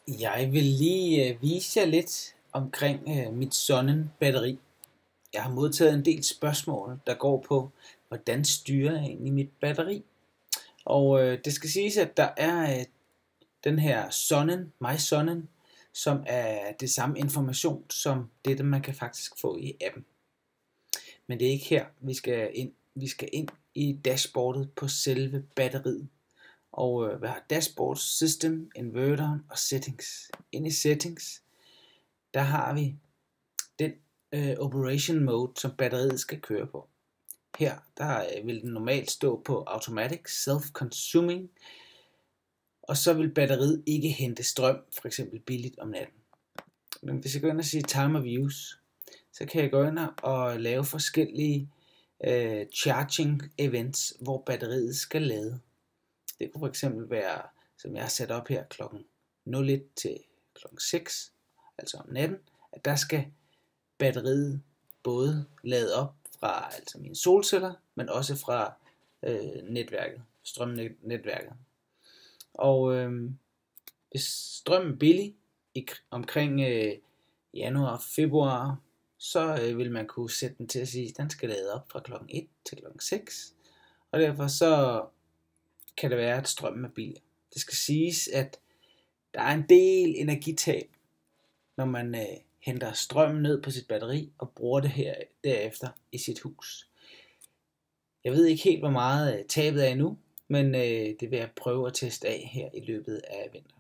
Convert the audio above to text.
Jeg vil lige vise jer lidt omkring mit Sonnen-batteri. Jeg har modtaget en del spørgsmål, der går på, hvordan styrer jeg egentlig mit batteri. Og det skal siges, at der er den her Sonnen, MySonnen, som er det samme information som det, man kan faktisk få i appen. Men det er ikke her, vi skal ind. Vi skal ind i dashboardet på selve batteriet. Og hvad har dashboard, system, inverter og settings. Ind i settings, der har vi den operation mode, som batteriet skal køre på. Her der vil den normalt stå på automatic, self-consuming, og så vil batteriet ikke hente strøm, for eksempel billigt om natten. Men hvis jeg går ind og siger time of use, så kan jeg gå ind og lave forskellige charging events, hvor batteriet skal lade. Det kunne for eksempel være, som jeg har sat op her, klokken 01 til klokken 6, altså om natten, at der skal batteriet både lade op fra altså mine solceller, men også fra netværket, strømnetværket. Og hvis strømmen er billig omkring januar og februar, så vil man kunne sætte den til at sige, at den skal lade op fra klokken 1 til klokken 6. Og derfor så kan det være, at strømmen er billig. Det skal siges, at der er en del energitab, når man henter strømmen ned på sit batteri og bruger det her derefter i sit hus. Jeg ved ikke helt, hvor meget tabet er endnu, men det vil jeg prøve at teste af her i løbet af vinteren.